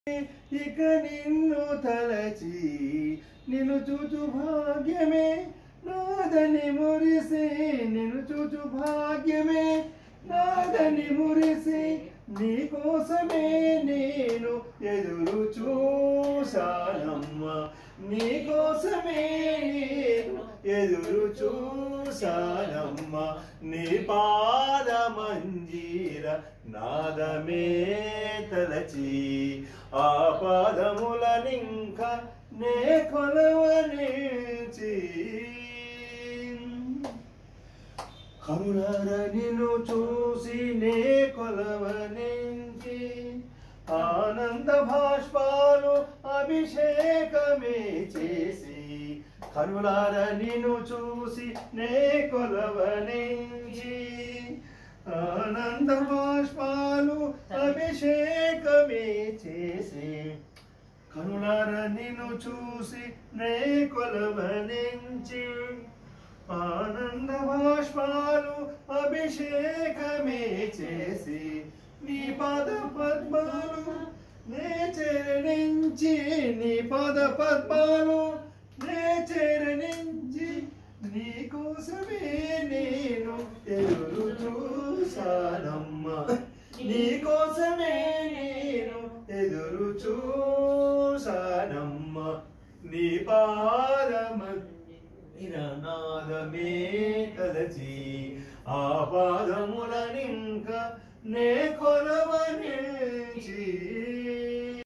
ఇక నిన్ను తలచి నిన్ను చూచు భాగ్యమే నాదని మురిసి నిన్ను చూచు భాగ్యమే నాదని మురిసి నీకోసమే నేను ఎదురు చూశానమ్మ నీకోసమే నేను ఎదురు చూశానమ్మ నీ పాద మంజీర నాదమే తలచి ఆ పాదములనింక నే కొలవనిచి కరుణర నిన్ను చూసి నే కొలవనించి ఆనంద భాష్పాలు అభిషేకమే చేసి కరుణర నిన్ను చూసి నే కొలవనించి ఆనంద భాష్పాలు అభిషేకమే చేసి కనులార నిన్ను చూసి నే కొలవనించి ఆనంద భాష్పాలు అభిషేకమే చేసి నీ పాద పద్మాలు నే చరణించి నీ పాద పద్మాలు నే చరణించి నీ కోసమే నేను ఎదురు చూశానమ్మ నీ కోసమే నేను ఎదురు చూశానమ్మ నీ పాదమనాదమే తలచి ఆ పాదములనింక నే కొలవనించి